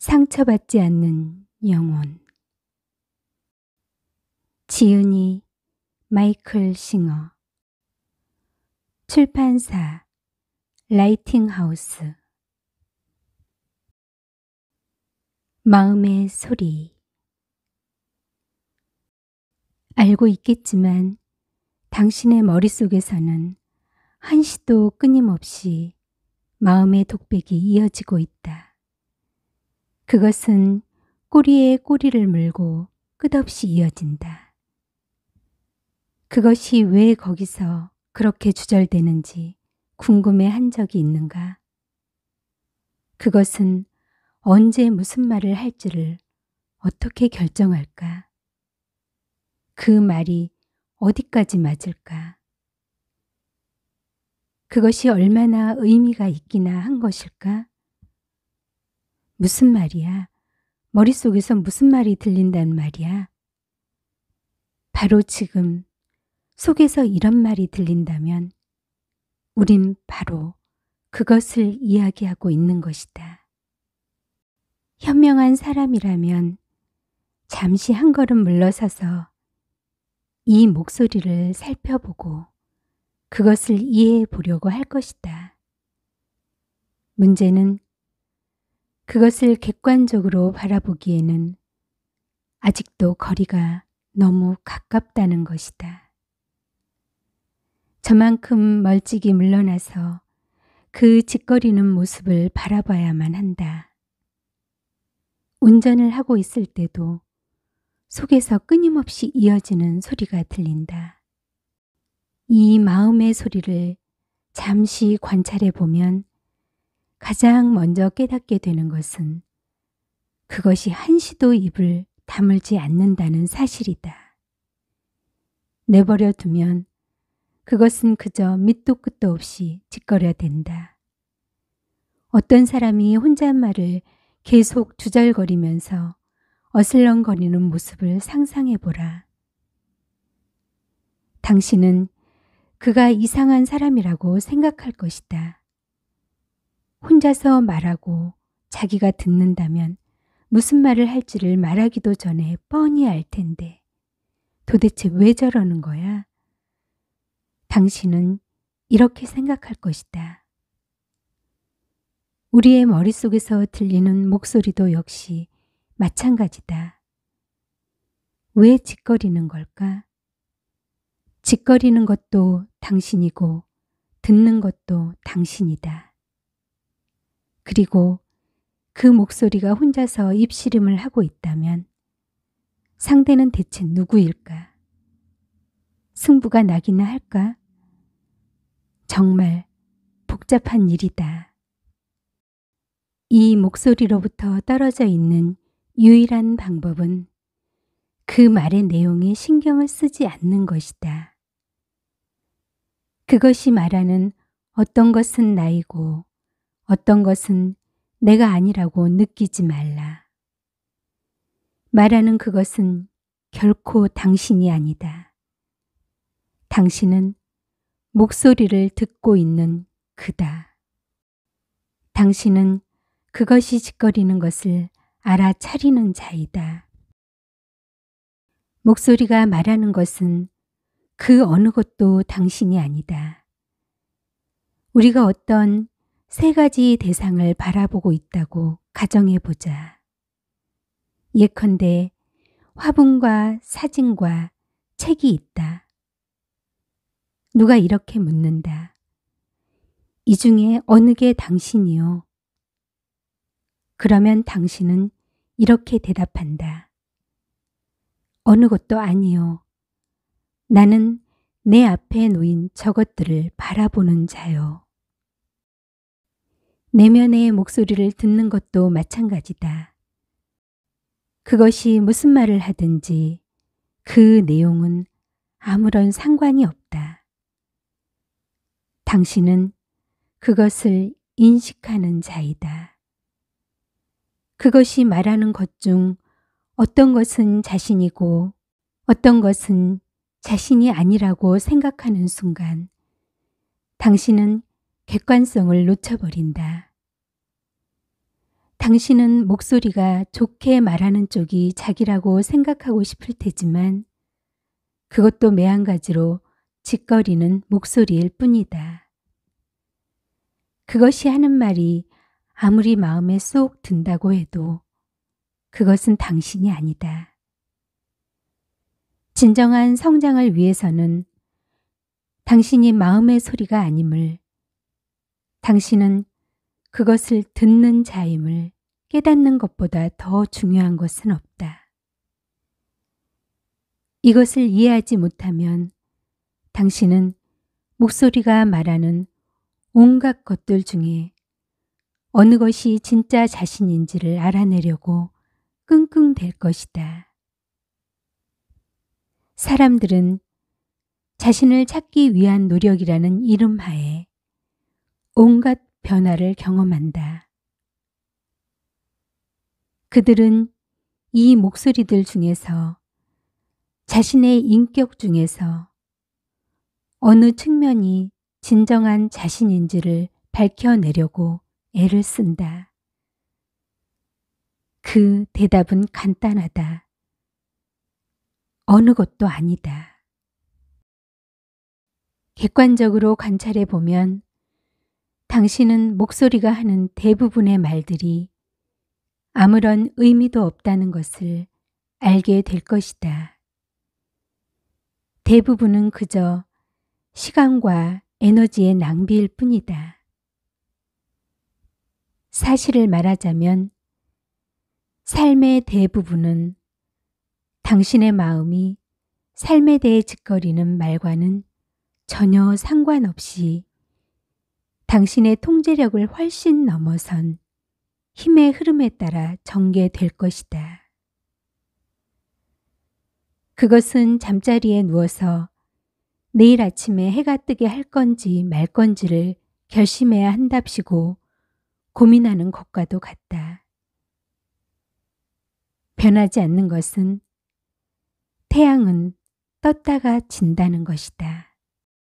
상처받지 않는 영혼. 지은이 마이클 싱어. 출판사 라이팅하우스. 마음의 소리. 알고 있겠지만 당신의 머릿속에서는 한시도 끊임없이 마음의 독백이 이어지고 있다. 그것은 꼬리에 꼬리를 물고 끝없이 이어진다. 그것이 왜 거기서 그렇게 주절되는지 궁금해 한 적이 있는가? 그것은 언제 무슨 말을 할지를 어떻게 결정할까? 그 말이 어디까지 맞을까? 그것이 얼마나 의미가 있기나 한 것일까? 무슨 말이야? 머릿속에서 무슨 말이 들린단 말이야? 바로 지금 속에서 이런 말이 들린다면 우린 바로 그것을 이야기하고 있는 것이다. 현명한 사람이라면 잠시 한 걸음 물러서서 이 목소리를 살펴보고 그것을 이해해 보려고 할 것이다. 문제는 그것을 객관적으로 바라보기에는 아직도 거리가 너무 가깝다는 것이다. 저만큼 멀찍이 물러나서 그 짓거리는 모습을 바라봐야만 한다. 운전을 하고 있을 때도 속에서 끊임없이 이어지는 소리가 들린다. 이 마음의 소리를 잠시 관찰해 보면 가장 먼저 깨닫게 되는 것은 그것이 한시도 입을 다물지 않는다는 사실이다. 내버려 두면 그것은 그저 밑도 끝도 없이 짓거려댄다. 어떤 사람이 혼잣말을 계속 주절거리면서 어슬렁거리는 모습을 상상해 보라. 당신은 그가 이상한 사람이라고 생각할 것이다. 혼자서 말하고 자기가 듣는다면 무슨 말을 할지를 말하기도 전에 뻔히 알 텐데 도대체 왜 저러는 거야? 당신은 이렇게 생각할 것이다. 우리의 머릿속에서 들리는 목소리도 역시 마찬가지다. 왜 짓거리는 걸까? 짓거리는 것도 당신이고 듣는 것도 당신이다. 그리고 그 목소리가 혼자서 입씨름을 하고 있다면 상대는 대체 누구일까? 승부가 나기나 할까? 정말 복잡한 일이다. 이 목소리로부터 떨어져 있는 유일한 방법은 그 말의 내용에 신경을 쓰지 않는 것이다. 그것이 말하는 어떤 것은 나이고 어떤 것은 내가 아니라고 느끼지 말라. 말하는 그것은 결코 당신이 아니다. 당신은 목소리를 듣고 있는 그다. 당신은 그것이 짓거리는 것을 알아차리는 자이다. 목소리가 말하는 것은 그 어느 것도 당신이 아니다. 우리가 어떤 세 가지 대상을 바라보고 있다고 가정해보자. 예컨대 화분과 사진과 책이 있다. 누가 이렇게 묻는다. 이 중에 어느 게 당신이요? 그러면 당신은 이렇게 대답한다. 어느 것도 아니요. 나는 내 앞에 놓인 저것들을 바라보는 자요. 내면의 목소리를 듣는 것도 마찬가지다. 그것이 무슨 말을 하든지 그 내용은 아무런 상관이 없다. 당신은 그것을 인식하는 자이다. 그것이 말하는 것 중 어떤 것은 자신이고 어떤 것은 자신이 아니라고 생각하는 순간 당신은 객관성을 놓쳐버린다. 당신은 목소리가 좋게 말하는 쪽이 자기라고 생각하고 싶을 테지만 그것도 매한가지로 짓거리는 목소리일 뿐이다. 그것이 하는 말이 아무리 마음에 쏙 든다고 해도 그것은 당신이 아니다. 진정한 성장을 위해서는 당신이 마음의 소리가 아님을, 당신은 그것을 듣는 자임을 깨닫는 것보다 더 중요한 것은 없다. 이것을 이해하지 못하면 당신은 목소리가 말하는 온갖 것들 중에 어느 것이 진짜 자신인지를 알아내려고 끙끙댈 것이다. 사람들은 자신을 찾기 위한 노력이라는 이름하에 온갖 변화를 경험한다. 그들은 이 목소리들 중에서 자신의 인격 중에서 어느 측면이 진정한 자신인지를 밝혀내려고 애를 쓴다. 그 대답은 간단하다. 어느 것도 아니다. 객관적으로 관찰해 보면 당신은 목소리가 하는 대부분의 말들이 아무런 의미도 없다는 것을 알게 될 것이다. 대부분은 그저 시간과 에너지의 낭비일 뿐이다. 사실을 말하자면 삶의 대부분은 당신의 마음이 삶에 대해 짓거리는 말과는 전혀 상관없이 당신의 통제력을 훨씬 넘어선 힘의 흐름에 따라 전개될 것이다. 그것은 잠자리에 누워서 내일 아침에 해가 뜨게 할 건지 말 건지를 결심해야 한답시고 고민하는 것과도 같다. 변하지 않는 것은 태양은 떴다가 진다는 것이다.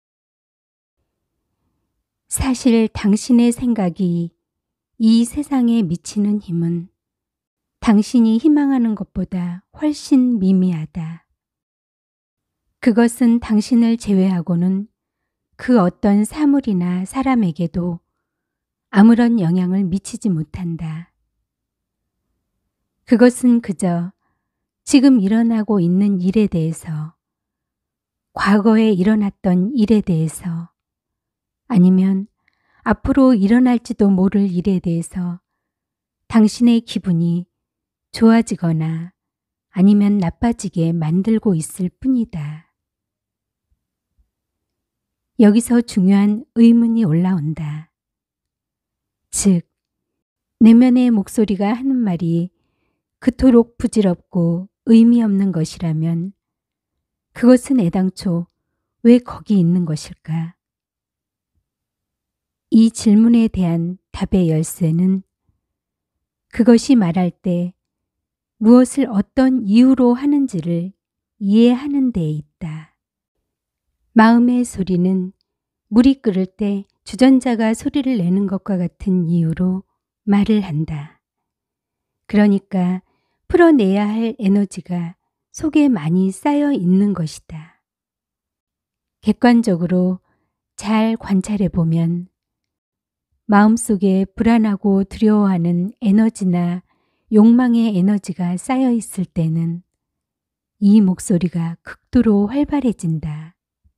사실 당신의 생각이 이 세상에 미치는 힘은 당신이 희망하는 것보다 훨씬 미미하다. 그것은 당신을 제외하고는 그 어떤 사물이나 사람에게도 아무런 영향을 미치지 못한다. 그것은 그저 지금 일어나고 있는 일에 대해서, 과거에 일어났던 일에 대해서, 아니면 앞으로 일어날지도 모를 일에 대해서 당신의 기분이 좋아지거나 아니면 나빠지게 만들고 있을 뿐이다. 여기서 중요한 의문이 올라온다. 즉, 내면의 목소리가 하는 말이 그토록 부질없고 의미 없는 것이라면 그것은 애당초 왜 거기 있는 것일까? 이 질문에 대한 답의 열쇠는 그것이 말할 때 무엇을 어떤 이유로 하는지를 이해하는 데에 있다. 마음의 소리는 물이 끓을 때 주전자가 소리를 내는 것과 같은 이유로 말을 한다. 그러니까 풀어내야 할 에너지가 속에 많이 쌓여 있는 것이다. 객관적으로 잘 관찰해 보면 마음속에 불안하고 두려워하는 에너지나 욕망의 에너지가 쌓여 있을 때는 이 목소리가 극도로 활발해진다.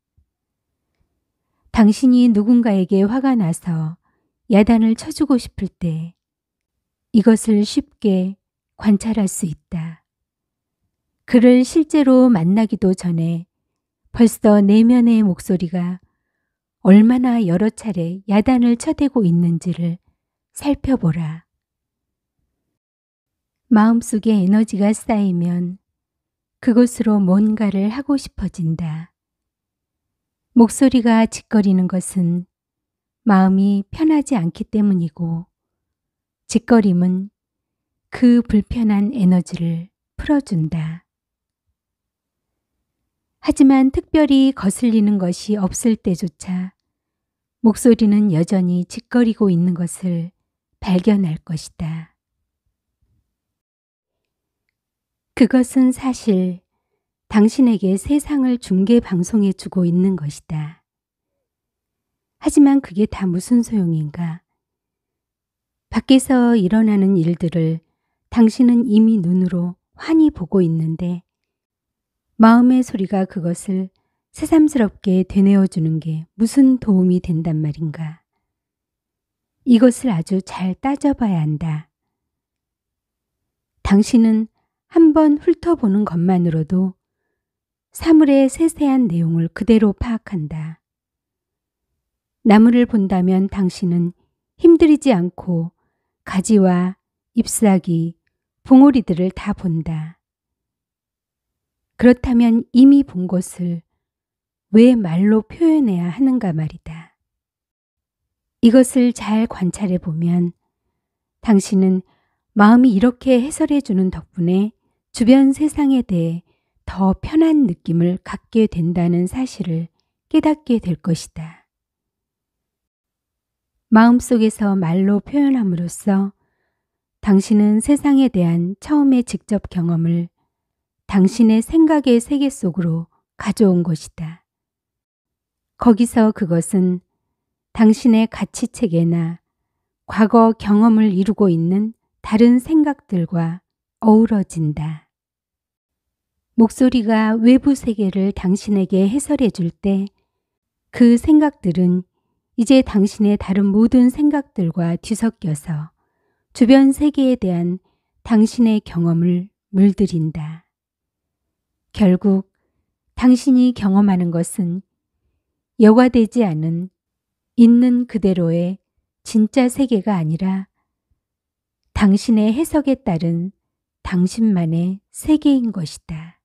당신이 누군가에게 화가 나서 야단을 쳐주고 싶을 때 이것을 쉽게 관찰할 수 있다. 그를 실제로 만나기도 전에 벌써 내면의 목소리가 얼마나 여러 차례 야단을 쳐대고 있는지를 살펴보라. 마음속에 에너지가 쌓이면 그곳으로 뭔가를 하고 싶어진다. 목소리가 짓거리는 것은 마음이 편하지 않기 때문이고 짓거림은 그 불편한 에너지를 풀어준다. 하지만 특별히 거슬리는 것이 없을 때조차 목소리는 여전히 짓거리고 있는 것을 발견할 것이다. 그것은 사실 당신에게 세상을 중계 방송해 주고 있는 것이다. 하지만 그게 다 무슨 소용인가? 밖에서 일어나는 일들을 당신은 이미 눈으로 환히 보고 있는데 마음의 소리가 그것을 새삼스럽게 되뇌어 주는 게 무슨 도움이 된단 말인가? 이것을 아주 잘 따져봐야 한다. 당신은 한번 훑어보는 것만으로도 사물의 세세한 내용을 그대로 파악한다. 나무를 본다면 당신은 힘들이지 않고 가지와 잎사귀, 봉오리들을 다 본다. 그렇다면 이미 본 것을 왜 말로 표현해야 하는가 말이다. 이것을 잘 관찰해 보면 당신은 마음이 이렇게 해설해 주는 덕분에 주변 세상에 대해 더 편한 느낌을 갖게 된다는 사실을 깨닫게 될 것이다. 마음속에서 말로 표현함으로써 당신은 세상에 대한 처음의 직접 경험을 당신의 생각의 세계 속으로 가져온 것이다. 거기서 그것은 당신의 가치체계나 과거 경험을 이루고 있는 다른 생각들과 어우러진다. 목소리가 외부 세계를 당신에게 해설해 줄 때 그 생각들은 이제 당신의 다른 모든 생각들과 뒤섞여서 주변 세계에 대한 당신의 경험을 물들인다. 결국 당신이 경험하는 것은 여과되지 않은 있는 그대로의 진짜 세계가 아니라 당신의 해석에 따른 당신만의 세계인 것이다.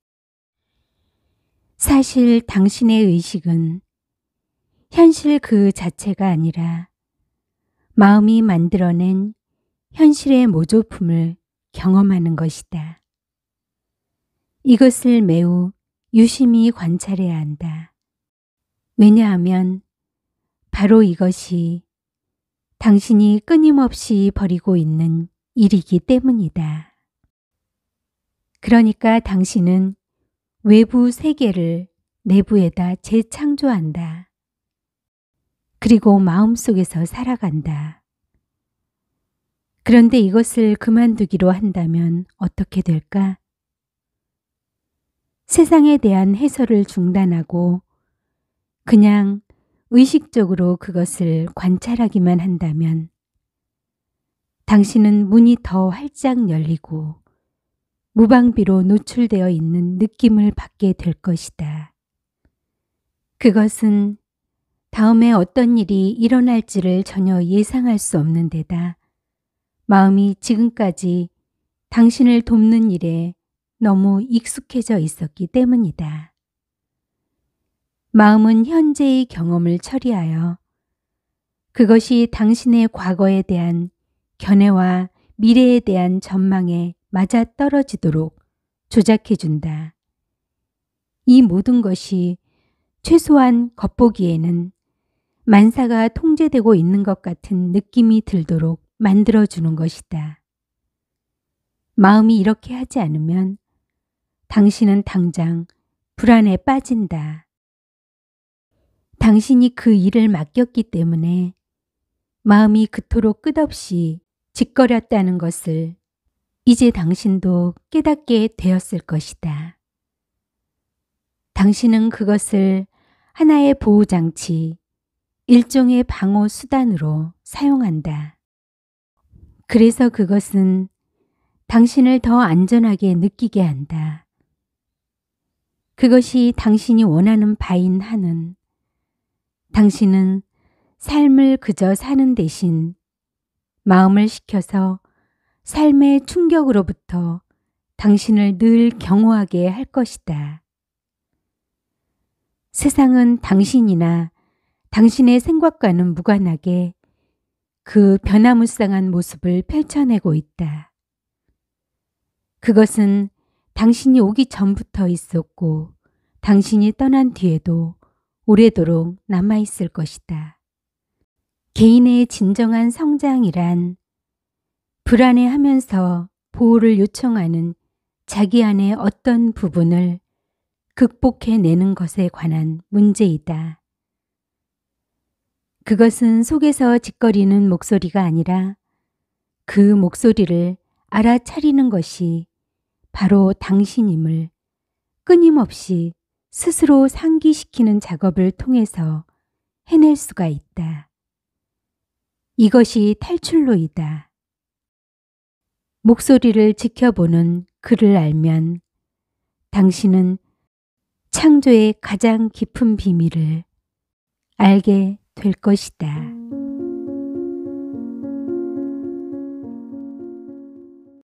사실 당신의 의식은 현실 그 자체가 아니라 마음이 만들어낸 현실의 모조품을 경험하는 것이다. 이것을 매우 유심히 관찰해야 한다. 왜냐하면 바로 이것이 당신이 끊임없이 벌이고 있는 일이기 때문이다. 그러니까 당신은 외부 세계를 내부에다 재창조한다. 그리고 마음속에서 살아간다. 그런데 이것을 그만두기로 한다면 어떻게 될까? 세상에 대한 해설을 중단하고 그냥 의식적으로 그것을 관찰하기만 한다면 당신은 문이 더 활짝 열리고 무방비로 노출되어 있는 느낌을 받게 될 것이다. 그것은 다음에 어떤 일이 일어날지를 전혀 예상할 수 없는 데다 마음이 지금까지 당신을 돕는 일에 너무 익숙해져 있었기 때문이다. 마음은 현재의 경험을 처리하여 그것이 당신의 과거에 대한 견해와 미래에 대한 전망에 맞아떨어지도록 조작해준다. 이 모든 것이 최소한 겉보기에는 만사가 통제되고 있는 것 같은 느낌이 들도록 만들어주는 것이다. 마음이 이렇게 하지 않으면 당신은 당장 불안에 빠진다. 당신이 그 일을 맡겼기 때문에 마음이 그토록 끝없이 짓거렸다는 것을 이제 당신도 깨닫게 되었을 것이다. 당신은 그것을 하나의 보호장치, 일종의 방어 수단으로 사용한다. 그래서 그것은 당신을 더 안전하게 느끼게 한다. 그것이 당신이 원하는 바인 한은 당신은 삶을 그저 사는 대신 마음을 식혀서 삶의 충격으로부터 당신을 늘 경호하게 할 것이다. 세상은 당신이나 당신의 생각과는 무관하게 그 변화무쌍한 모습을 펼쳐내고 있다. 그것은 당신이 오기 전부터 있었고 당신이 떠난 뒤에도 오래도록 남아있을 것이다. 개인의 진정한 성장이란 불안해하면서 보호를 요청하는 자기 안의 어떤 부분을 극복해내는 것에 관한 문제이다. 그것은 속에서 짓거리는 목소리가 아니라 그 목소리를 알아차리는 것이 바로 당신임을 끊임없이 스스로 상기시키는 작업을 통해서 해낼 수가 있다. 이것이 탈출로이다. 목소리를 지켜보는 그를 알면 당신은 창조의 가장 깊은 비밀을 알게 될 것이다.